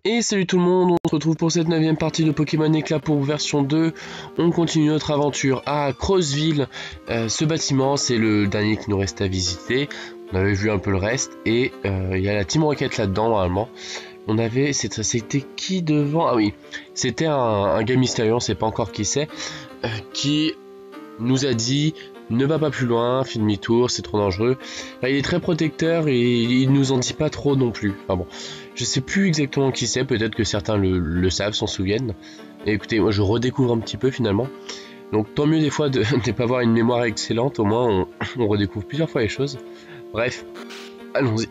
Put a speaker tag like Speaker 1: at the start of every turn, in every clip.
Speaker 1: Et salut tout le monde, on se retrouve pour cette 9ème partie de Pokémon Éclat pour version 2. On continue notre aventure à Crossville. Ce bâtiment, c'est le dernier qui nous reste à visiter. On avait vu un peu le reste et il y a la Team Rocket là-dedans normalement. On avait, c'était qui devant? Ah oui, c'était un gars mystérieux, on sait pas encore qui c'est, qui nous a dit ne va pas plus loin, fais demi-tour, c'est trop dangereux. Là, il est très protecteur et il nous en dit pas trop non plus. Enfin bon, je sais plus exactement qui c'est, peut-être que certains le savent, s'en souviennent. Et écoutez, moi je redécouvre un petit peu finalement. Donc tant mieux des fois de ne pas avoir une mémoire excellente, au moins on redécouvre plusieurs fois les choses. Bref, allons-y.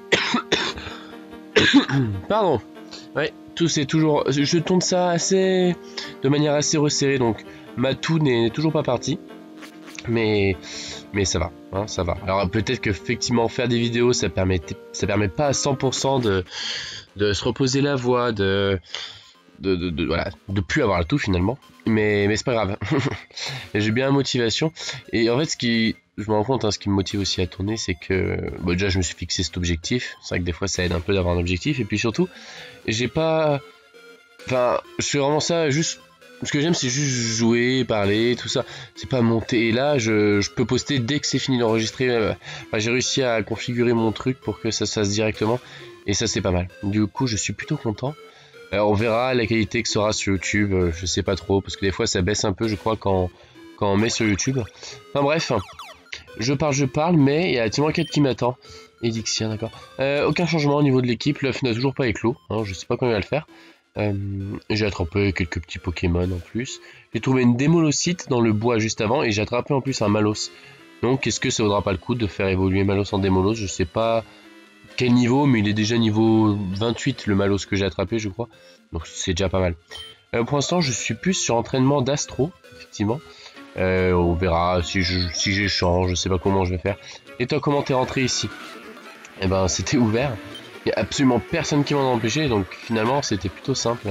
Speaker 1: Pardon. Ouais, tout c'est toujours... Je tourne ça assez... de manière assez resserrée, donc ma toux n'est toujours pas partie. Mais ça va, hein, ça va. Alors peut-être qu'effectivement faire des vidéos ça permet pas à 100% de se reposer la voix, voilà, de plus avoir la toux finalement. Mais c'est pas grave. J'ai bien la motivation. Et en fait je me rends compte, hein, ce qui me motive aussi à tourner, c'est que bon, déjà je me suis fixé cet objectif. C'est vrai que des fois ça aide un peu d'avoir un objectif. Et puis surtout, j'ai pas... Enfin, je fais vraiment ça juste... Ce que j'aime, c'est juste jouer, parler, tout ça. C'est pas monter. Et là, je peux poster dès que c'est fini d'enregistrer. Enfin, j'ai réussi à configurer mon truc pour que ça se fasse directement. Et ça, c'est pas mal. Du coup, je suis plutôt content. On verra la qualité que sera sur YouTube. Je sais pas trop. Parce que des fois, ça baisse un peu, je crois, quand on met sur YouTube. Enfin bref. Je parle, mais il y a la Team Rocket qui m'attend. Elixir, d'accord. Aucun changement au niveau de l'équipe. L'œuf n'a toujours pas éclos. Hein, je sais pas comment il va le faire. J'ai attrapé quelques petits Pokémon en plus. J'ai trouvé une Démolocite dans le bois juste avant et j'ai attrapé en plus un Malos. Donc est-ce que ça vaudra pas le coup de faire évoluer Malos en Démolos? Je sais pas quel niveau, mais il est déjà niveau 28 le Malos que j'ai attrapé, je crois. Donc c'est déjà pas mal. Pour l'instant je suis plus sur entraînement d'Astro, effectivement. On verra si j'échange, je sais pas comment je vais faire. Et toi, comment t'es rentré ici? Eh ben c'était ouvert. Il n'y a absolument personne qui m'en a empêché, donc finalement c'était plutôt simple.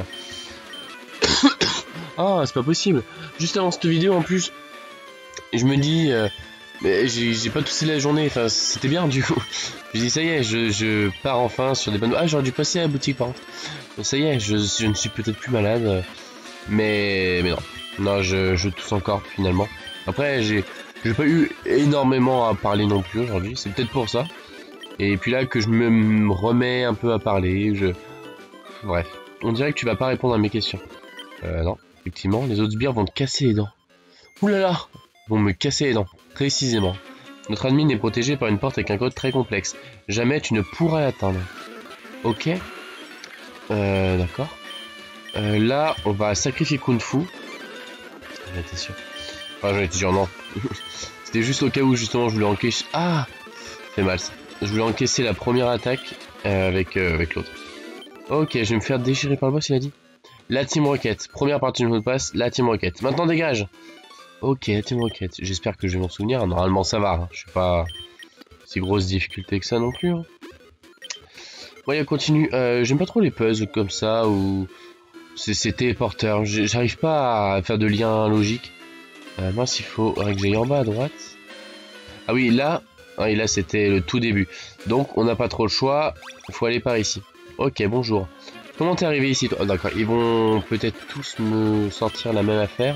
Speaker 1: Ah, c'est pas possible. Juste avant cette vidéo en plus, je me dis, mais j'ai pas toussé la journée, enfin c'était bien du coup. Je dis ça y est, je pars enfin sur des bonnes... Ah, j'aurais dû passer à la boutique par contre. Ça y est, je ne suis peut-être plus malade, mais non. Non, je tousse encore finalement. Après, j'ai pas eu énormément à parler non plus aujourd'hui, c'est peut-être pour ça. Et puis là que je me remets un peu à parler, bref. On dirait que tu vas pas répondre à mes questions. Non, effectivement, les autres sbires vont te casser les dents. Ouh là là, vont me casser les dents, précisément. Notre admin est protégé par une porte avec un code très complexe. Jamais tu ne pourras l'atteindre. Ok. D'accord. Là, on va sacrifier Kung Fu. J'en étais sûr. Enfin, j'en étais sûr, non. C'était juste au cas où, justement, je voulais encaisser... Ah, ça fait mal, ça. Je voulais encaisser la première attaque avec l'autre. Ok, je vais me faire déchirer par le boss, il a dit. La Team Rocket. Première partie du mot de passe, la Team Rocket. Maintenant, dégage. Ok, la Team Rocket. J'espère que je vais m'en souvenir. Normalement, ça va. Hein. Je suis pas si grosse difficulté que ça non plus. Hein. Bon, il continue. J'aime pas trop les puzzles comme ça où c'est téléporteur. J'arrive pas à faire de lien logique. Mince, il faut que j'aille en bas à droite. Ah oui, là... Ah, et là c'était le tout début. Donc on n'a pas trop le choix. Il faut aller par ici. Ok, bonjour. Comment t'es arrivé ici toi? Oh, d'accord, ils vont peut-être tous me sortir la même affaire.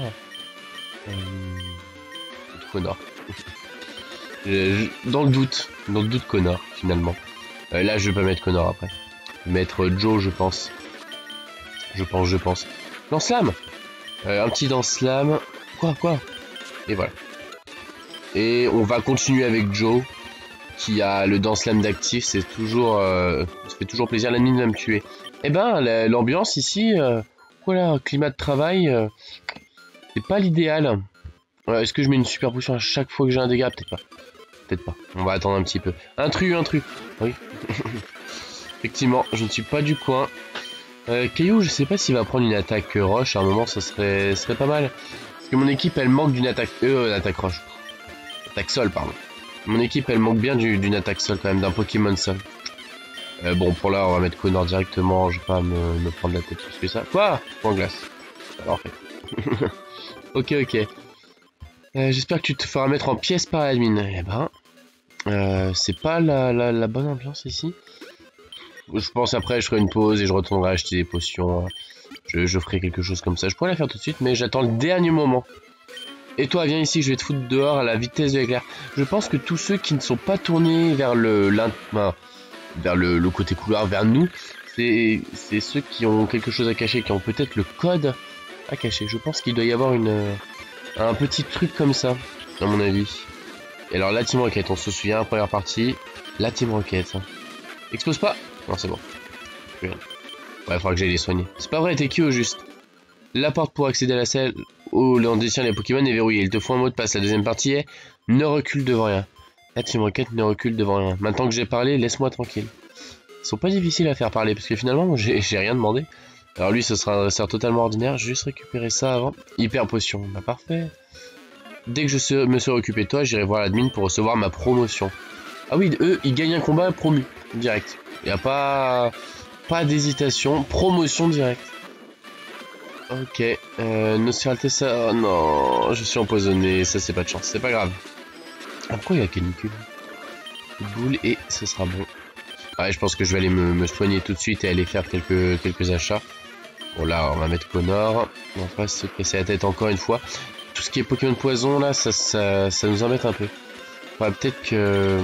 Speaker 1: Connor. Dans le doute Connor finalement. Là je vais pas mettre Connor après. Je vais mettre Joe je pense. Je pense. Lance-Flamme. Un petit lance-flamme. Quoi? Et voilà. Et on va continuer avec Joe, qui a le Dance-Lame d'actif, ça fait toujours plaisir, l'ennemi va me tuer. Eh ben, l'ambiance ici, voilà, climat de travail, c'est pas l'idéal. Est-ce que je mets une super potion à chaque fois que j'ai un dégât? Peut-être pas. On va attendre un petit peu. Intrus. Oui. Effectivement, je ne suis pas du coin. Caillou, je sais pas s'il va prendre une attaque roche, à un moment ça serait pas mal. Parce que mon équipe, elle manque d'une attaque roche. Attaque sol, pardon. Mon équipe, elle manque bien d'une attaque sol quand même, d'un Pokémon sol. Bon, pour là, on va mettre Connor directement. Je vais pas me prendre la tête plus que ça. Quoi? Point glace. Alors, fait. Ok. J'espère que tu te feras mettre en pièces par l'admin. Eh ben, c'est pas la bonne ambiance ici. Je pense après, je ferai une pause et je retournerai acheter des potions. Je ferai quelque chose comme ça. Je pourrais la faire tout de suite, mais j'attends le dernier moment. Et toi, viens ici, je vais te foutre dehors à la vitesse de l'éclair. Je pense que tous ceux qui ne sont pas tournés vers le côté couloir, vers nous, c'est ceux qui ont quelque chose à cacher, qui ont peut-être le code à cacher. Je pense qu'il doit y avoir un petit truc comme ça, à mon avis. Et alors, la Team Rocket, on se souvient, première partie, la Team Rocket. Explose pas. Non, c'est bon. Ouais, il faudra que j'aille les soigner. C'est pas vrai, t'es qui au juste? La porte pour accéder à la salle où l'on détient les Pokémon est verrouillée. Il te faut un mot de passe. La deuxième partie est ne recule devant rien. La Team Rocket ne recule devant rien. Maintenant que j'ai parlé, laisse-moi tranquille. Ils sont pas difficiles à faire parler parce que finalement, j'ai rien demandé. Alors lui, ce sera un dresseur totalement ordinaire. J'ai juste récupéré ça avant. Hyper potion. Bah parfait. Dès que je me serai occupé de toi, j'irai voir l'admin pour recevoir ma promotion. Ah oui, eux, ils gagnent un combat promu. Direct. Il n'y a pas d'hésitation. Promotion direct. Ok. Nosferatu, ça... Oh non, je suis empoisonné. Ça, c'est pas de chance. C'est pas grave. Ah, pourquoi il y a canicule? Boule et ce sera bon. Ouais, je pense que je vais aller me soigner tout de suite et aller faire quelques achats. Bon, là, on va mettre Connor. On va pas se casser la tête encore une fois. Tout ce qui est Pokémon poison, là, ça nous embête un peu. Ouais, peut-être que...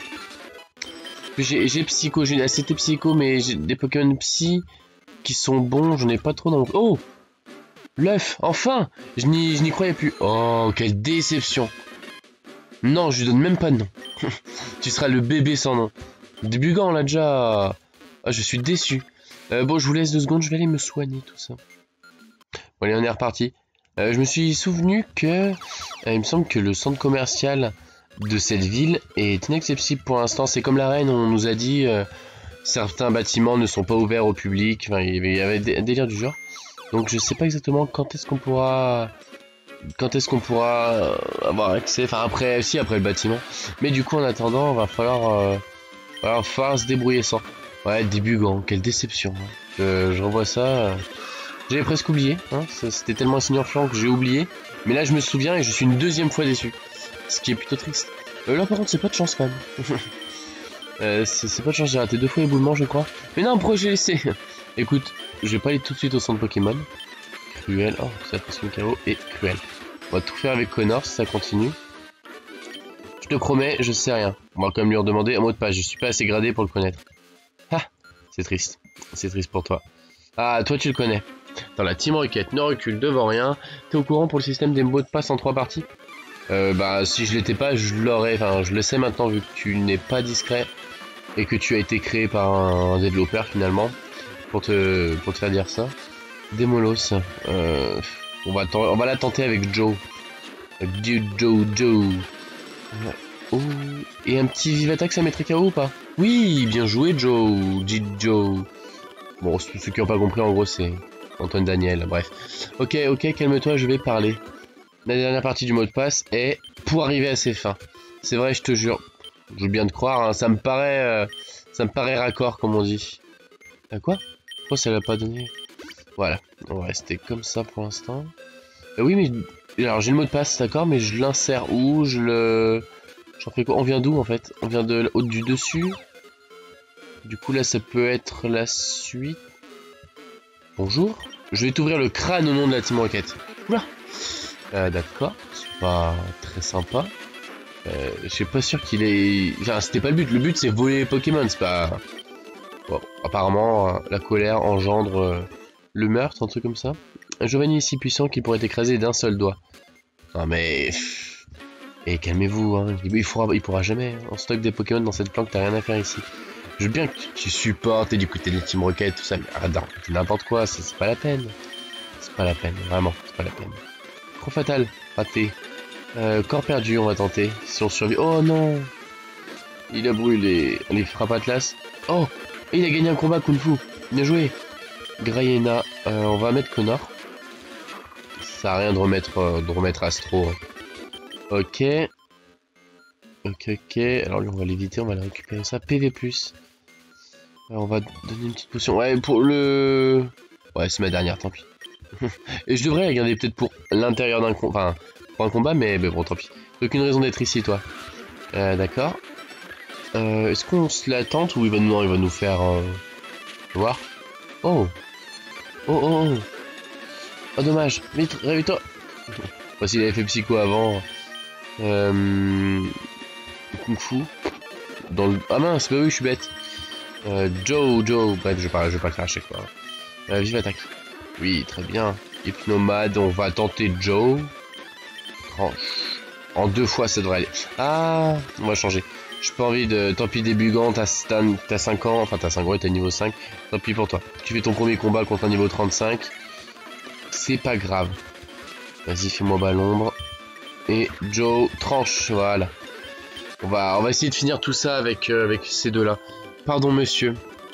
Speaker 1: J'ai Psycho, j'ai assez de Psycho, mais j'ai des Pokémon Psy qui sont bons, j'en ai pas trop dans mon... Oh! L'œuf, enfin! Je n'y croyais plus. Oh, quelle déception! Non, je lui donne même pas de nom. Tu seras le bébé sans nom. Débugant, on l'a déjà... Ah, je suis déçu. Bon, je vous laisse 2 secondes, je vais aller me soigner, tout ça. Bon, allez, on est reparti. Je me suis souvenu que... il me semble que le centre commercial de cette ville est inaccessible pour l'instant. C'est comme la reine, on nous a dit... certains bâtiments ne sont pas ouverts au public. Enfin, il y avait un délire du genre. Donc, je sais pas exactement quand est-ce qu'on pourra... avoir accès. Enfin, après le bâtiment. Mais du coup, en attendant, va falloir se débrouiller sans. Ouais, débugant, quelle déception. Je revois ça. J'avais presque oublié. Hein, c'était tellement insignifiant que j'ai oublié. Mais là, je me souviens et je suis une deuxième fois déçu. Ce qui est plutôt triste. Là, par contre, c'est pas de chance quand même. C'est pas de chance, j'ai raté 2 fois éboulement, je crois. Mais non, pourquoi j'ai laissé? Écoute, je vais pas aller tout de suite au centre Pokémon. Cruel. Oh, ça passe le KO et Cruel. On va tout faire avec Connor si ça continue. Je te promets, je sais rien. On va quand même lui redemander un mot de passe. Je suis pas assez gradé pour le connaître. Ah, c'est triste. C'est triste pour toi. Ah, toi tu le connais. Dans la Team Rocket, ne recule devant rien. T'es au courant pour le système des mots de passe en 3 parties? Bah, si je l'étais pas, je l'aurais. Enfin, je le sais maintenant vu que tu n'es pas discret et que tu as été créé par un développeur finalement pour te faire dire ça. Démolos. On va la tenter avec Joe. Joe. Oh, et un petit vive attaque, ça mettrait KO ou pas? Oui, bien joué Joe. Joe. Bon, ceux qui n'ont pas compris, en gros, c'est Antoine Daniel. Bref. Ok, calme-toi, je vais parler. La dernière partie du mot de passe est pour arriver à ses fins. C'est vrai, je te jure. Je veux bien te croire, hein, ça me paraît raccord, comme on dit. À quoi? Pourquoi ça l'a pas donné? Voilà, on va rester comme ça pour l'instant. Oui, mais alors j'ai le mot de passe, d'accord, mais je l'insère où? J'en fais quoi? On vient d'où en fait? On vient de du dessus. Du coup là, ça peut être la suite. Bonjour. Je vais t'ouvrir le crâne au nom de la Team Rocket. Oula. D'accord, c'est pas très sympa. Je suis pas sûr qu'il est... Enfin, c'était pas le but. Le but, c'est voler les Pokémon, c'est pas... Bon, apparemment, la colère engendre le meurtre, un truc comme ça. Un Giovanni est si puissant qu'il pourrait t'écraser d'un seul doigt. Non mais... Et calmez-vous, hein. Il pourra jamais. On stocke des Pokémon dans cette planque, t'as rien à faire ici. Je veux bien que tu supportes et du côté de la Team Rocket, tout ça, mais arrête d'arrêter n'importe quoi, c'est pas la peine. C'est pas la peine, vraiment, c'est pas la peine. Trop fatal, raté. Corps perdu, on va tenter. Si on survit... Oh non! Il a brûlé les frappes Atlas. Oh! Et il a gagné un combat Kung Fu. Bien joué! Grayena, on va mettre Connor. Ça sert à rien de remettre Astro. Ok. Alors lui, on va l'éviter, on va le récupérer ça. PV+. Alors, on va donner une petite potion. Ouais, pour le... Ouais, c'est ma dernière, tant pis. Et je devrais la garder peut-être pour l'intérieur d'un combat. Enfin, pour un combat, mais bon, tant pis. Aucune raison d'être ici, toi. D'accord. Est-ce qu'on se la tente ou il va nous faire... Faut voir. Oh. Oh, oh, oh. Oh, dommage. Vite, réveille-toi. Moi, s'il avait fait Psycho avant. Kung Fu. Dans le... Ah mince, bah oui, je suis bête. Joe. Bref, je vais pas le faire à chaque fois. Vive attaque. Oui, très bien. Hypnomade, on va tenter Joe. Tranche. En 2 fois, ça devrait aller. Ah, on va changer. J'ai pas envie de... Tant pis, débugant, t'as 5 ans. Enfin, t'as 5 ans et t'as niveau 5. Tant pis pour toi. Tu fais ton premier combat contre un niveau 35. C'est pas grave. Vas-y, fais-moi bas l'ombre. Et Joe, tranche, voilà. On va essayer de finir tout ça avec ces deux-là. Pardon, monsieur.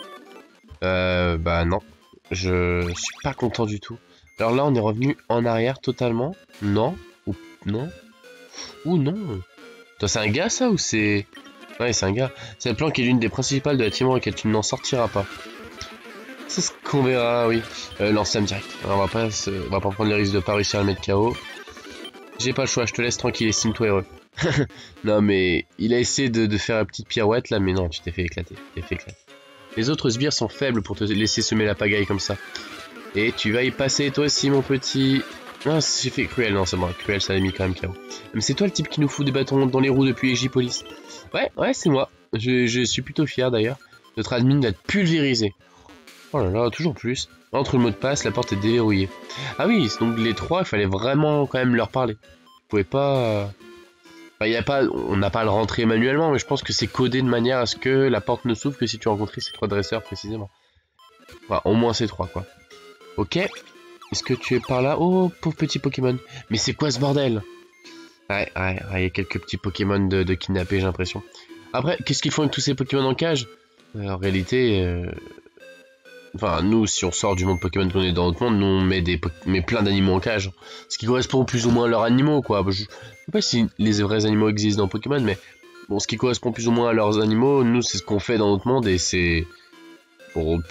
Speaker 1: Bah non. Je suis pas content du tout. Alors là, on est revenu en arrière totalement. Non. Ou non. Ou non. Toi, c'est un gars, ça, ou c'est... Ouais, c'est un gars. Cette planque est l'une des principales de la team et tu n'en sortiras pas. C'est ce qu'on verra, oui. Lance-flamme direct. Alors, on va pas prendre le risque de pas réussir à le mettre KO. J'ai pas le choix, je te laisse tranquille, estime-toi heureux. Non, mais il a essayé de faire la petite pirouette là, mais non, tu t'es fait éclater. Les autres sbires sont faibles pour te laisser semer la pagaille comme ça. Et tu vas y passer toi aussi, mon petit. Non, j'ai fait Cruel, non, c'est bon, Cruel, ça l'a mis quand même KO. Mais c'est toi le type qui nous fout des bâtons dans les roues depuis Egipolis. Ouais, c'est moi. Je suis plutôt fier d'ailleurs. Notre admin d'être pulvérisé. Oh là là, toujours plus. Entre le mot de passe, la porte est déverrouillée. Ah oui, donc les trois, il fallait vraiment quand même leur parler. Vous pouvez pas... Enfin, on n'a pas à le rentrer manuellement, mais je pense que c'est codé de manière à ce que la porte ne s'ouvre que si tu as rencontré ces 3 dresseurs précisément. Enfin, au moins ces 3, quoi. Ok. Est-ce que tu es par là? Oh, pauvre petit Pokémon. Mais c'est quoi ce bordel? Ouais, il y a quelques petits Pokémon de kidnappés, j'ai l'impression. Après, qu'est-ce qu'ils font avec tous ces Pokémon en cage? En réalité... Enfin, nous, si on sort du monde Pokémon qu'on est dans notre monde, nous on met plein d'animaux en cage. Ce qui correspond plus ou moins à leurs animaux, quoi. Je sais pas si les vrais animaux existent dans Pokémon, mais bon, ce qui correspond plus ou moins à leurs animaux, nous, c'est ce qu'on fait dans notre monde et c'est... Bon,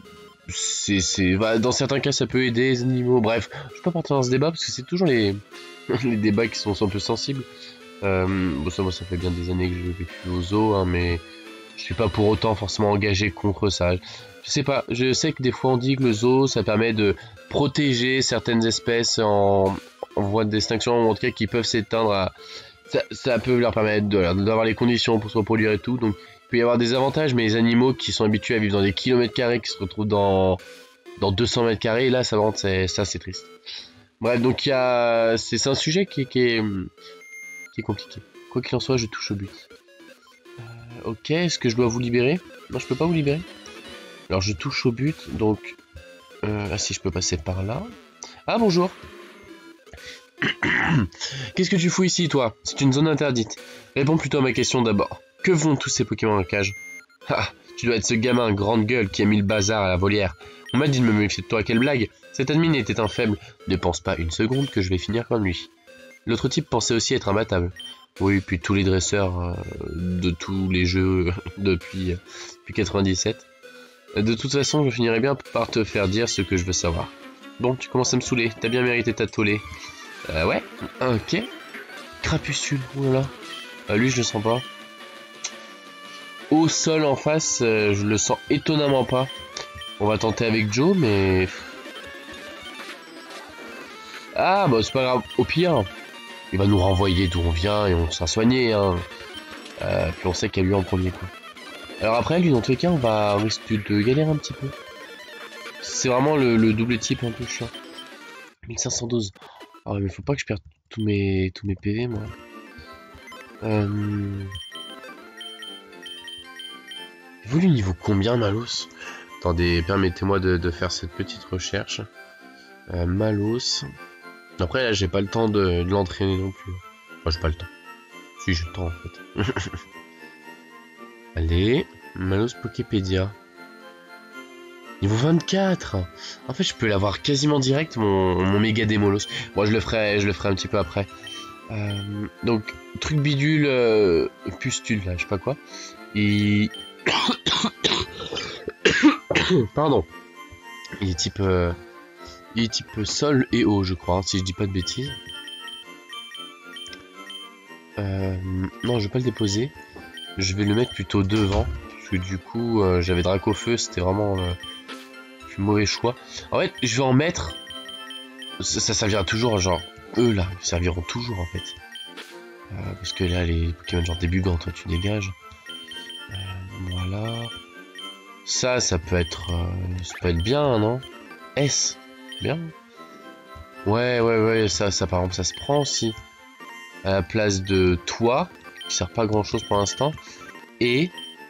Speaker 1: dans certains cas, ça peut aider les animaux. Bref, je vais pas partir dans ce débat parce que c'est toujours les débats qui sont un peu sensibles. Bon, ça, moi, ça fait bien des années que j'ai vécu au zoo, hein, mais je suis pas pour autant forcément engagé contre ça. Je sais pas, je sais que des fois on dit que le zoo ça permet de protéger certaines espèces en voie d'extinction, ou en tout cas qui peuvent s'éteindre. Ça peut leur permettre d'avoir les conditions pour se reproduire et tout, donc il peut y avoir des avantages, mais les animaux qui sont habitués à vivre dans des kilomètres carrés, qui se retrouvent dans 200 mètres carrés, là ça c'est triste. Bref, donc c'est un sujet qui est compliqué. Quoi qu'il en soit, je touche au but. Ok, est-ce que je dois vous libérer? Non, je peux pas vous libérer. Alors je touche au but, donc... ah si, je peux passer par là. Ah, bonjour. Qu'est-ce que tu fous ici, toi? C'est une zone interdite. Réponds plutôt à ma question d'abord. Que font tous ces Pokémon en cage? Ah, tu dois être ce gamin grande gueule qui a mis le bazar à la volière. On m'a dit de me méfier de toi, quelle blague. Cet admin était un faible. Ne pense pas une seconde que je vais finir comme lui. L'autre type pensait aussi être imbattable. Oui, puis tous les dresseurs de tous les jeux depuis 97. De toute façon, je finirai bien par te faire dire ce que je veux savoir. Bon, tu commences à me saouler, t'as bien mérité ta tollée. Ouais, ok. Crapuscule, oulala. Lui, je le sens pas. Au sol en face, je le sens étonnamment pas. On va tenter avec Joe, mais... Ah, bah c'est pas grave, au pire, il va nous renvoyer d'où on vient et on sera soigné, hein. Puis on sait qu'il y a lui en premier, quoi. Alors après, lui, dans tous les cas, on risque de galérer un petit peu. C'est vraiment le double type un peu chiant. 1512. Ah mais faut pas que je perde tous mes PV, moi. Évolue niveau combien, Malos? Attendez, permettez-moi de faire cette petite recherche. Malos. Après, là, j'ai pas le temps de l'entraîner non plus. Enfin, j'ai pas le temps. Si, j'ai le temps, en fait. Allez, Malos Poképédia. Niveau 24. En fait, je peux l'avoir quasiment direct, mon méga démolos. Bon, je le ferai un petit peu après. Donc, truc bidule, pustule, là, je sais pas quoi. Et... Pardon. Il est type sol et eau, je crois, hein, si je dis pas de bêtises. Non, je vais pas le déposer. Je vais le mettre plutôt devant. Parce que du coup, j'avais Dracofeu, c'était vraiment du mauvais choix. En fait, je vais en mettre... Ça servira toujours, genre... Eux, là, ils serviront toujours, en fait. Parce que là, les Pokémon genre débugants, toi, tu dégages. Voilà. Ça peut être bien, non? S, bien. Ouais, ça, par exemple, ça se prend aussi. À la place de toi, qui sert pas à grand chose pour l'instant. Et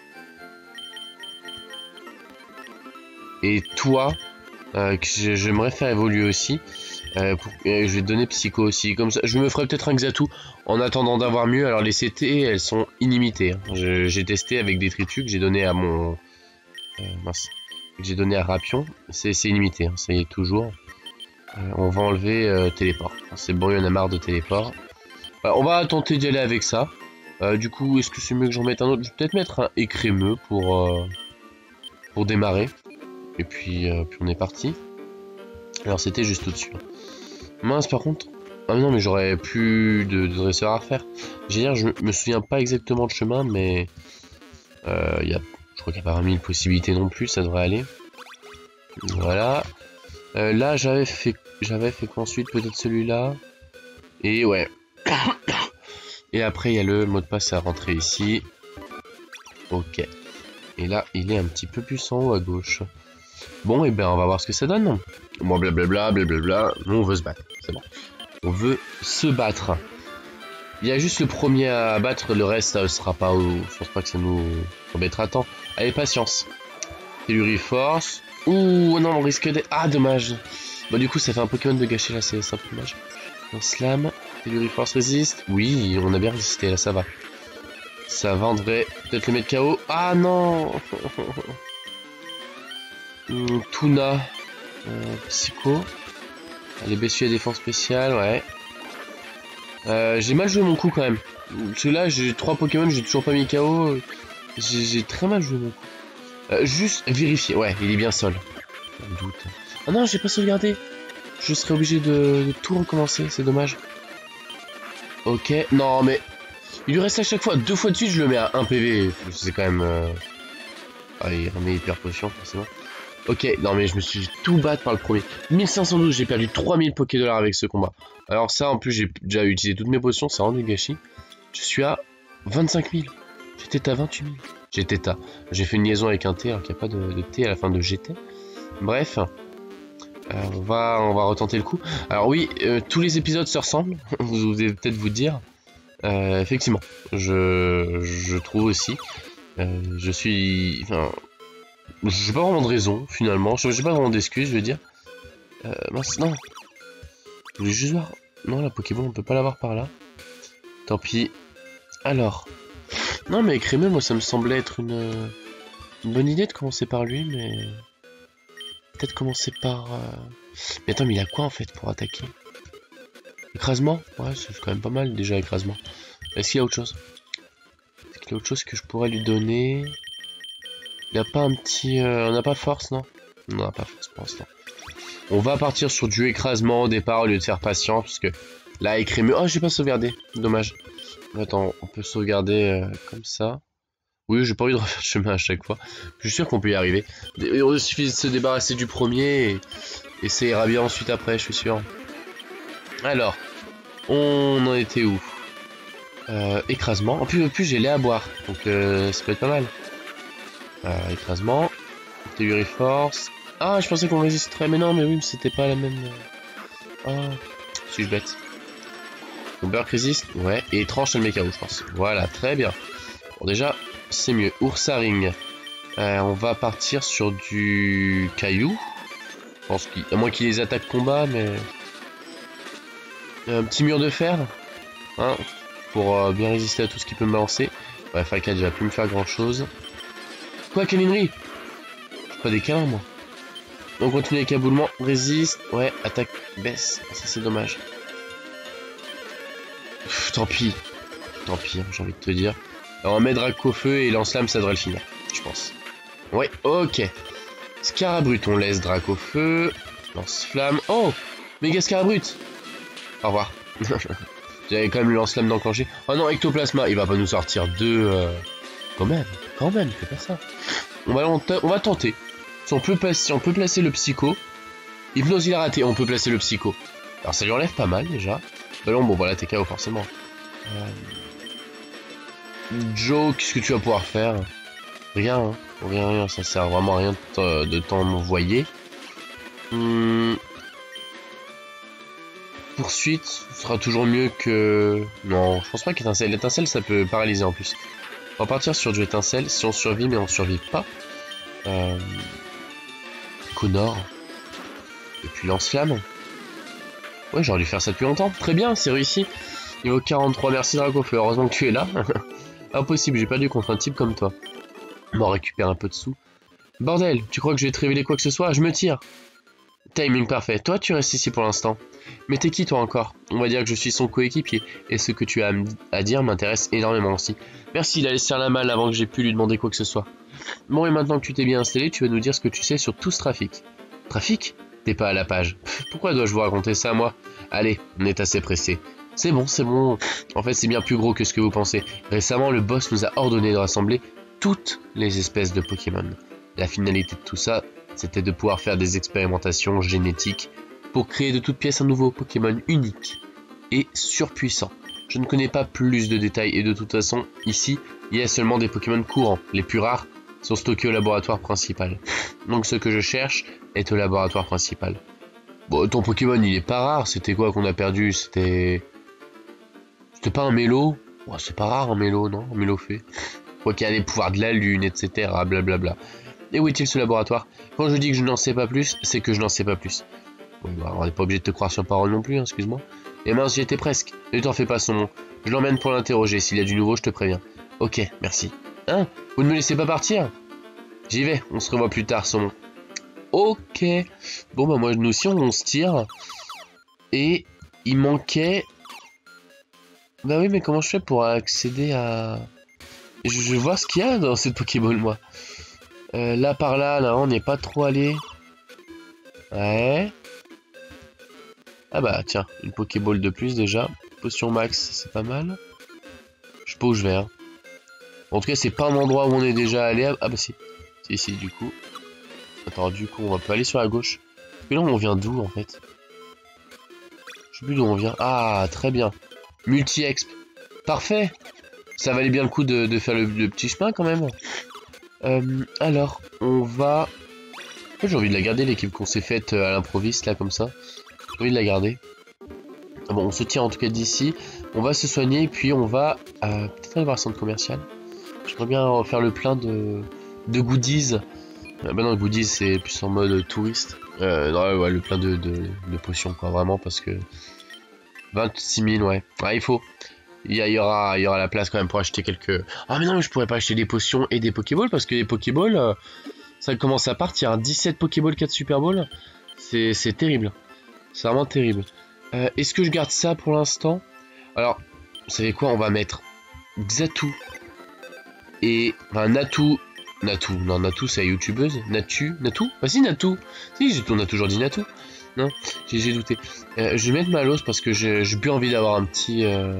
Speaker 1: toi, que j'aimerais faire évoluer aussi. Je vais te donner Psycho aussi. Comme ça, je me ferai peut-être un Xatu en attendant d'avoir mieux. Alors les CT, elles sont illimitées. Hein. J'ai testé avec des tritus que j'ai donné à mon... mince. Que j'ai donné à Rapion. C'est illimité, hein. Ça y est toujours. On va enlever téléport. C'est bon, il y en a marre de téléport. On va tenter d'y aller avec ça. Du coup, est-ce que c'est mieux que j'en mette un autre? Je vais peut-être mettre un écrémeux pour démarrer. Et puis on est parti. Alors c'était juste au-dessus. Mince par contre. Ah non mais j'aurais plus de dresseur à refaire. J'ai dire, je me souviens pas exactement de chemin, mais je crois qu'il n'y a pas 1000 possibilités non plus, ça devrait aller. Voilà. Là j'avais fait qu'ensuite peut-être celui-là. Et ouais. Et après il y a le mot de passe à rentrer ici. Ok. Et là il est un petit peu plus en haut à gauche. Bon et ben on va voir ce que ça donne. Bon blablabla. Nous on veut se battre. C'est bon. On veut se battre. Il y a juste le premier à battre, le reste ça sera pas... Je pense pas que ça nous embêtera tant. Allez, patience. Telluriforce. Ouh, non, on risque d'être... Ah, dommage. Bah du coup, ça fait un Pokémon de gâcher là, c'est un peu dommage. Un slam. Telluriforce résiste. Oui, on a bien résisté, là, ça va. Ça vendrait peut-être le mettre KO. Ah, non. Tuna. Psycho. Allez, Bessu à défense spéciale, ouais. J'ai mal joué mon coup quand même. Celui-là, j'ai 3 Pokémon, j'ai toujours pas mis KO. J'ai très mal joué mon coup. Juste vérifier. Ouais, il est bien sol. Doute. Oh non, j'ai pas sauvegardé. Je serais obligé de tout recommencer, c'est dommage. Ok, non mais... Il lui reste à chaque fois, 2 fois de suite, je le mets à 1 PV. C'est quand même... Ah, il remet hyper potion, forcément. Ok, non mais je me suis tout battre par le premier. 1512, j'ai perdu 3000 Pokédollars avec ce combat. Alors ça, en plus, j'ai déjà utilisé toutes mes potions, ça rend du gâchis. Je suis à 25 000. J'étais à 28 000. J'étais à... J'ai fait une liaison avec un T, alors qu'il n'y a pas de T à la fin de GT. Bref, on va retenter le coup. Alors oui, tous les épisodes se ressemblent, vous devez peut-être vous dire. Effectivement, je trouve aussi. Je suis... Enfin... J'ai pas vraiment de raison, finalement. J'ai pas vraiment d'excuses, je veux dire. Mince, non. Je voulais juste voir... Non, la Pokéball, on peut pas l'avoir par là. Tant pis. Alors... Non, mais Crémeux, moi, ça me semblait être une bonne idée de commencer par lui, mais... Peut-être commencer par... Mais attends, mais il a quoi, en fait, pour attaquer? Écrasement? Ouais, c'est quand même pas mal, déjà, écrasement. Est-ce qu'il y a autre chose? Est-ce qu'il y a autre chose que je pourrais lui donner? Il a pas un petit... On n'a pas force, non? On n'a pas force pour l'instant. On va partir sur du écrasement au départ au lieu de faire patience, parce que là, écrémeux... Oh, j'ai pas sauvegardé. Dommage. Attends, on peut sauvegarder comme ça. Oui, j'ai pas envie de refaire le chemin à chaque fois. Je suis sûr qu'on peut y arriver. Il suffit de se débarrasser du premier et ça ira bien ensuite après, je suis sûr. Alors, on en était où? Écrasement. En plus j'ai lait à boire, donc ça peut être pas mal. Écrasement. Telluriforce. Ah, je pensais qu'on résisterait, mais non, mais oui, mais c'était pas la même... Ah, suis-je bête? Mon Burk résiste, ouais, et tranche le mécao, je pense. Voilà, très bien. Bon, déjà, c'est mieux. Ursaring. On va partir sur du caillou. Je pense qu'à moins qu'il les attaque combat, mais... Un petit mur de fer. Hein, pour bien résister à tout ce qui peut me balancer. Bref, F4 va plus me faire grand chose. Quoi, câlinerie? Je pas des câlins, moi. On continue avec aboulement. Résiste. Ouais, attaque baisse. Ça, c'est dommage. Pff, tant pis. Tant pis, hein, j'ai envie de te dire. Alors, on met Dracofeu et lance-flamme, ça devrait le finir. Je pense. Ouais, ok. Scarabrut, on laisse Dracofeu. Lance-flamme. Oh, méga Scarabrut. Au revoir. J'avais quand même le lance-flamme d'enclencher. Oh non, Ectoplasma, il va pas nous sortir deux... Quand même, fais pas ça. On va tenter. Si on peut placer le psycho. Hypnose, il a raté. On peut placer le psycho. Alors ça lui enlève pas mal déjà. Bah non, bon voilà, t'es KO forcément. Joe, qu'est-ce que tu vas pouvoir faire? Rien, hein. Rien, ça sert vraiment à rien de t'envoyer. Poursuite, ce sera toujours mieux que... Non, je pense pas qu'étincelle. L'étincelle, ça peut paralyser en plus. On va partir sur du étincelle, si on survit, mais on survit pas. Connor. Et puis lance-flamme. Ouais, j'aurais dû faire ça depuis longtemps. Très bien, c'est réussi. Niveau 43, merci Dracofeu, heureusement que tu es là. Impossible, j'ai perdu contre un type comme toi. On récupère un peu de sous. Bordel, tu crois que je vais te révéler quoi que ce soit? Je me tire. Timing parfait. Toi, tu restes ici pour l'instant. Mais t'es qui toi encore? On va dire que je suis son coéquipier. Et ce que tu as à dire m'intéresse énormément aussi. Merci, il a laissé faire la malle avant que j'ai pu lui demander quoi que ce soit. Bon, et maintenant que tu t'es bien installé, tu vas nous dire ce que tu sais sur tout ce trafic. Trafic? T'es pas à la page. Pourquoi dois-je vous raconter ça, moi? Allez, on est assez pressé. C'est bon, c'est bon. En fait, c'est bien plus gros que ce que vous pensez. Récemment, le boss nous a ordonné de rassembler toutes les espèces de Pokémon. La finalité de tout ça, c'était de pouvoir faire des expérimentations génétiques pour créer de toutes pièces un nouveau Pokémon unique et surpuissant. Je ne connais pas plus de détails et de toute façon, ici, il y a seulement des Pokémon courants. Les plus rares sont stockés au laboratoire principal. Donc ce que je cherche est au laboratoire principal. Bon, ton Pokémon, il est pas rare. C'était quoi qu'on a perdu? C'était pas un mélo? Oh, c'est pas rare un mélo, non? Un mélo fait. Quoi qu'il y a les pouvoirs de la lune, etc. Blablabla. Et où est-il ce laboratoire? Quand je dis que je n'en sais pas plus, c'est que je n'en sais pas plus. Bon, bah, on n'est pas obligé de te croire sur parole non plus, hein, excuse-moi. Et mince, j'y étais presque. Ne t'en fais pas, son nom. Je l'emmène pour l'interroger. S'il y a du nouveau, je te préviens. Ok, merci. Hein? Vous ne me laissez pas partir? J'y vais, on se revoit plus tard, son nom. Ok. Bon, bah moi, nous aussi, on se tire. Et il manquait... Bah oui, mais comment je fais pour accéder à... Je vais voir ce qu'il y a dans cette Pokéball, moi. Là, par là, on n'est pas trop allé. Ouais. Ah bah, tiens, une Pokéball de plus, déjà. Potion max, c'est pas mal. Je sais pas où je vais, hein. En tout cas, c'est pas un endroit où on est déjà allé. Ah bah si. C'est ici, du coup. Attends, du coup, on va pas aller sur la gauche. Mais là, on vient d'où, en fait? Je sais plus d'où on vient. Ah, très bien. Multi-exp. Parfait. Ça valait bien le coup de faire le petit chemin, quand même. Alors, on va... En fait, j'ai envie de la garder, l'équipe qu'on s'est faite à l'improviste, là, comme ça. J'ai envie de la garder. Ah bon, on se tire en tout cas d'ici. On va se soigner, puis on va peut-être aller voir le centre commercial. J'aimerais bien faire le plein de goodies. Bah non, goodies, c'est plus en mode touriste. Non, ouais, le plein de potions, quoi, vraiment, parce que... 26 000, ouais. Ah, il faut... Il y aura la place quand même pour acheter quelques... Ah mais non, mais je pourrais pas acheter des potions et des Pokéballs, parce que les Pokéballs, ça commence à partir. 17 Pokéballs, 4 Super Balls, c'est terrible. C'est vraiment terrible. Est-ce que je garde ça pour l'instant? Alors, vous savez quoi? On va mettre Xatu et... Enfin, Natu. Non, Natu, c'est la youtubeuse. Natu? Bah si, Natu. Si, on a toujours dit Natu. Non, j'ai douté. Je vais mettre Malos parce que j'ai plus envie d'avoir un petit...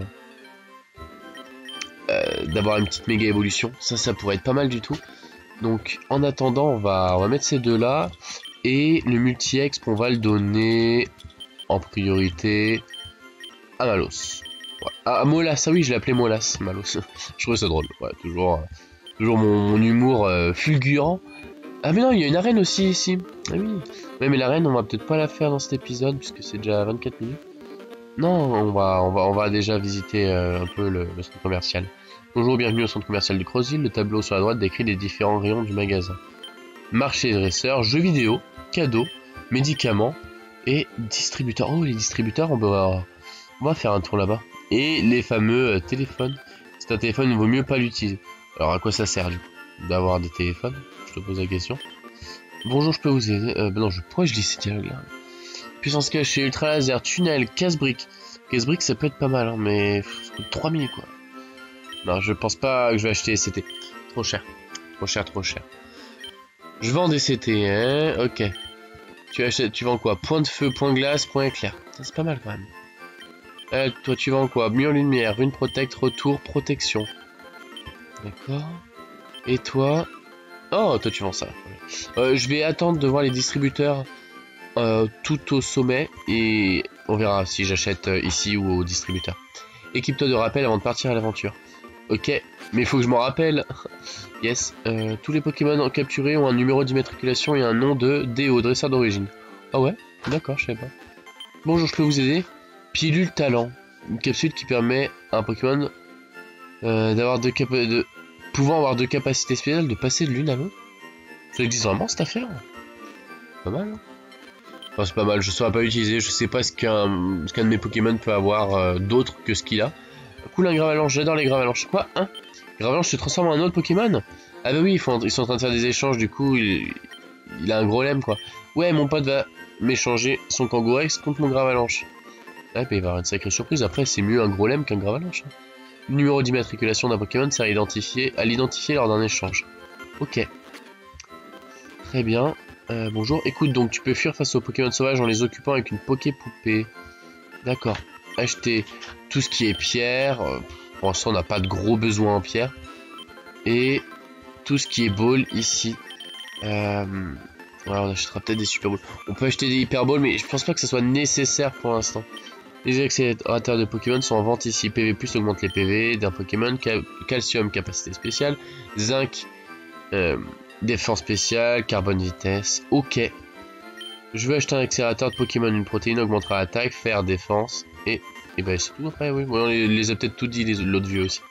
Speaker 1: d'avoir une petite méga évolution. Ça pourrait être pas mal du tout. Donc, en attendant, on va mettre ces deux-là. Et le multi-exp, on va le donner en priorité à Malos. Ouais. À Molas, ah oui, je l'appelais Molas, Malos. Je trouvais ça drôle. Ouais, toujours mon humour fulgurant. Ah mais non, il y a une arène aussi ici. Ah oui. Ouais, mais l'arène, on va peut-être pas la faire dans cet épisode puisque c'est déjà 24 minutes. Non, on va déjà visiter un peu le centre commercial. Bonjour, bienvenue au centre commercial du Crossville. Le tableau sur la droite décrit les différents rayons du magasin. Marché dresseur, jeux vidéo, cadeaux, médicaments et distributeurs. Oh, les distributeurs, on va faire un tour là-bas. Et les fameux téléphones. C'est un téléphone, il vaut mieux pas l'utiliser. Alors à quoi ça sert du coup d'avoir des téléphones? Je te pose la question. Bonjour, je peux vous aider? Non, pourquoi je lis ces dialogues-là? Puissance cachée, ultra laser, tunnel, casse-brique. Casse-brique, ça peut être pas mal, hein, mais ça coûte 3000 quoi. Non, je pense pas que je vais acheter des CT. Trop cher. Trop cher. Je vends des CT, hein. Ok. Tu vends quoi? Point de feu, point glace, point éclair. Ça, c'est pas mal quand même. Toi, tu vends quoi? Mur lumière, rune protect, retour, protection. D'accord. Et toi? Oh, toi, tu vends ça. Je vais attendre de voir les distributeurs tout au sommet et on verra si j'achète ici ou au distributeur. Équipe-toi de rappel avant de partir à l'aventure. Ok, mais il faut que je m'en rappelle. Yes, tous les Pokémon capturés ont un numéro d'immatriculation et un nom de DO, dresseur d'origine. Ah ouais, d'accord, je savais pas. Bonjour, je peux vous aider? Pilule talent, une capsule qui permet à un Pokémon pouvant avoir deux capacités spéciales de passer de l'une à l'autre. Ça existe vraiment cette affaire? Pas mal, hein? Enfin, c'est pas mal, je saurais pas utiliser, je sais pas ce qu'un de mes Pokémon peut avoir d'autre que ce qu'il a. Cool, un Gravalanche, j'adore les Gravalanches. Quoi, hein? Gravalanche se transforme en un autre Pokémon? Ah bah oui, ils sont en train de faire des échanges, du coup, il a un gros lemme, quoi. Ouais, mon pote va m'échanger son Kangourex contre mon Gravalanche. Ah, bah il va y avoir une sacrée surprise, après, c'est mieux un gros lemme qu'un Gravalanche. Hein. Le numéro d'immatriculation d'un Pokémon sert à l'identifier lors d'un échange. Ok. Très bien. Bonjour, écoute, donc tu peux fuir face aux Pokémon sauvages en les occupant avec une Poké-poupée. D'accord. Acheter tout ce qui est pierre. Pour l'instant, on n'a pas de gros besoins en pierre. Et tout ce qui est ball ici. Voilà, on achètera peut-être des super balls. On peut acheter des hyper balls, mais je pense pas que ça soit nécessaire pour l'instant. Les accélérateurs de Pokémon sont en vente ici. PV+, augmente les PV d'un Pokémon. Calcium, capacité spéciale. Zinc, défense spéciale. Carbone, vitesse. Ok. Je veux acheter un accélérateur de Pokémon. Une protéine augmentera attaque, fer, défense. Et ben c'est tout après, oui. Bon, on les a peut-être tout dit, l'autre vieux aussi.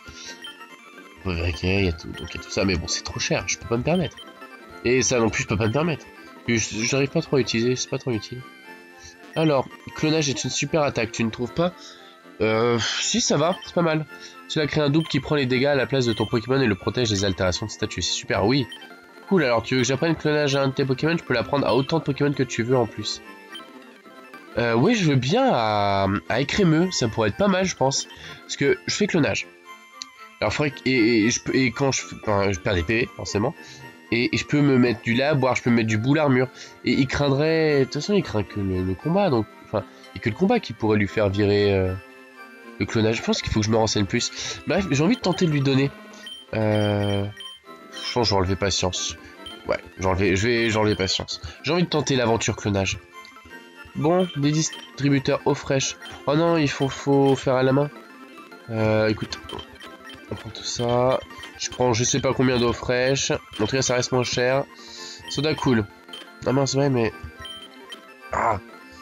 Speaker 1: Ok, il y a tout, donc il y a tout ça. Mais bon, c'est trop cher. Je peux pas me permettre. Et ça non plus, je peux pas me permettre. J'arrive pas trop à utiliser. C'est pas trop utile. Alors, clonage est une super attaque, tu ne trouves pas? Si, ça va, c'est pas mal. Cela crée un double qui prend les dégâts à la place de ton Pokémon et le protège des altérations de statut. C'est super, oui. Cool, alors tu veux que j'apprenne clonage à un de tes Pokémon? Je peux l'apprendre à autant de Pokémon que tu veux en plus. Oui, je veux bien à écrémeux, ça pourrait être pas mal, je pense. Parce que je fais clonage. Alors, quand je perds des PV, forcément. Et je peux me mettre du lab, voire je peux me mettre du boule armure. Et il craindrait... De toute façon, il craint que le combat, donc... Enfin, il n'y a que le combat qui pourrait lui faire virer le clonage. Je pense qu'il faut que je me renseigne plus. Bref, j'ai envie de tenter de lui donner. Je pense que je vais enlever patience. Ouais, je vais enlever patience. J'ai envie de tenter l'aventure clonage. Bon, des distributeurs eau fraîche. Oh non, il faut faire à la main. Écoute, on prend tout ça. Je prends je sais pas combien d'eau fraîche. En tout cas, ça reste moins cher. Soda cool. Ah mince, ouais, mais... Ah.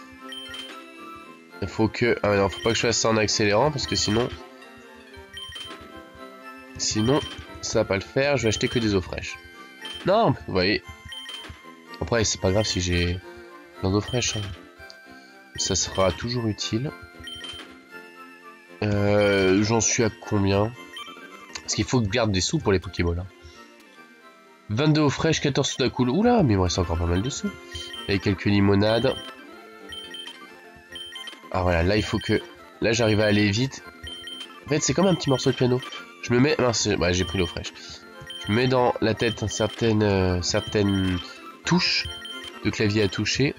Speaker 1: Il faut que... Ah non, faut pas que je fasse ça en accélérant, parce que sinon... Sinon, ça va pas le faire. Je vais acheter que des eaux fraîches. Non, vous voyez. Après, c'est pas grave si j'ai plein d'eau fraîche. Hein. Ça sera toujours utile. J'en suis à combien? Parce qu'il faut que je garde des sous pour les Pokéballs. Hein. 22 eau fraîche, 14 soda cool. Oula, mais il me reste encore pas mal de sous. Avec quelques limonades. Ah voilà, là il faut que... Là j'arrive à aller vite. En fait, c'est comme un petit morceau de piano. Je me mets... Mince, ouais, j'ai pris l'eau fraîche. Je me mets dans la tête certaines touches de clavier à toucher.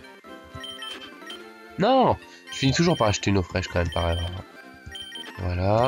Speaker 1: Non! Je finis toujours par acheter une eau fraîche quand même par erreur. Voilà.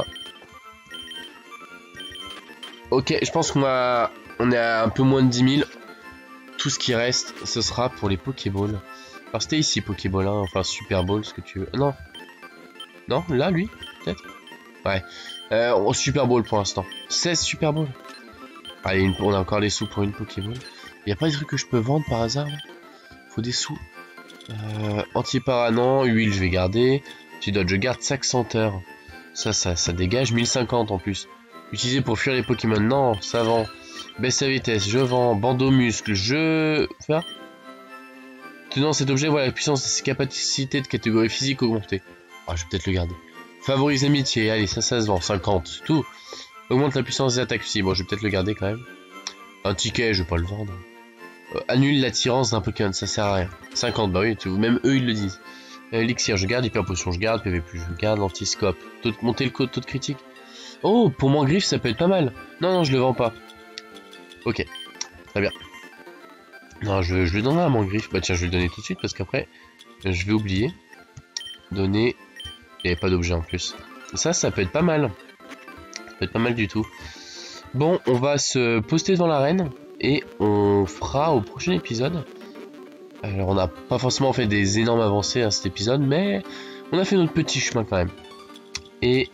Speaker 1: Ok, je pense qu'on est à un peu moins de 10 000. Tout ce qui reste, ce sera pour les Pokéballs. Alors c'était ici Pokéball, hein, enfin Super Ball, ce que tu veux. Non. Non, là, lui, peut-être. Ouais. Super Ball pour l'instant. 16 Super Ball. Allez, on a encore les sous pour une Pokéball. Y a pas des trucs que je peux vendre par hasard là? Faut des sous. Anti-para, non. Huile, je vais garder. Antidote, je garde. Sac senteur. Ça dégage 1050 en plus. Utilisé pour fuir les Pokémon. Non, ça vend. Baisse sa vitesse, je vends. Bandeau muscle, je... Faire. Tenant cet objet, voilà la puissance de ses capacités de catégorie physique augmentée. Ah, je vais peut-être le garder. Favorise amitié, allez, ça se vend. 50, tout. Augmente la puissance des attaques physiques. Bon, je vais peut-être le garder quand même. Un ticket, je vais pas le vendre. Annule l'attirance d'un Pokémon, ça sert à rien. 50, bah oui, même eux ils le disent. Elixir, je garde. Hyper potion, je garde. PV+, je garde. Antiscope. Monter le taux de critique. Oh, pour mon griffe, ça peut être pas mal. Non, non, je le vends pas. Ok, très bien. Non, je lui donnerai à mon griffe. Bah tiens, je vais le donner tout de suite parce qu'après, je vais oublier. Donner. Il n'y avait pas d'objet en plus. Ça peut être pas mal. Ça peut être pas mal du tout. Bon, on va se poster devant l'arène. Et on fera au prochain épisode. Alors on n'a pas forcément fait des énormes avancées à cet épisode, mais on a fait notre petit chemin quand même. Et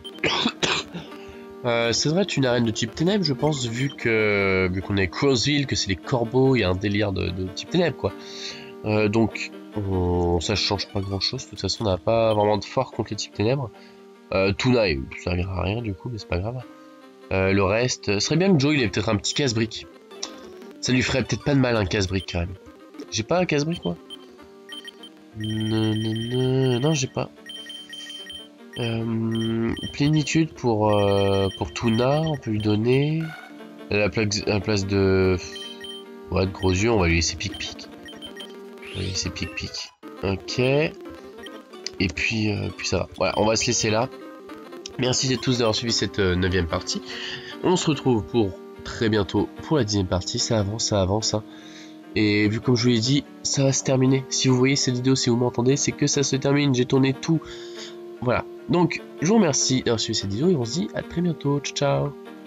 Speaker 1: ça devrait être une arène de type ténèbres, je pense, vu qu'on est Crossville, que c'est les corbeaux, il y a un délire de type ténèbres, quoi. Donc ça change pas grand chose. De toute façon, on n'a pas vraiment de fort contre les types ténèbres. Tuna, ça ne servira à rien du coup, mais c'est pas grave. Le reste, ce serait bien que Joe il ait peut-être un petit casse-brique. Ça lui ferait peut-être pas de mal un casse-brique quand même. J'ai pas un casse-brique moi? Non, j'ai pas. Plénitude pour Tuna, on peut lui donner. À la place de. Ouais, de gros yeux, on va lui laisser pic-pic. On va lui laisser pic-pic. Ok. Et puis ça va. Voilà, on va se laisser là. Merci à tous d'avoir suivi cette 9ème partie. On se retrouve pour très bientôt pour la 10ème partie. Ça avance. Hein. Et vu comme je vous l'ai dit, ça va se terminer. Si vous voyez cette vidéo, si vous m'entendez, c'est que ça se termine. J'ai tourné tout. Voilà. Donc, je vous remercie d'avoir suivi cette vidéo et on se dit à très bientôt. Ciao, ciao.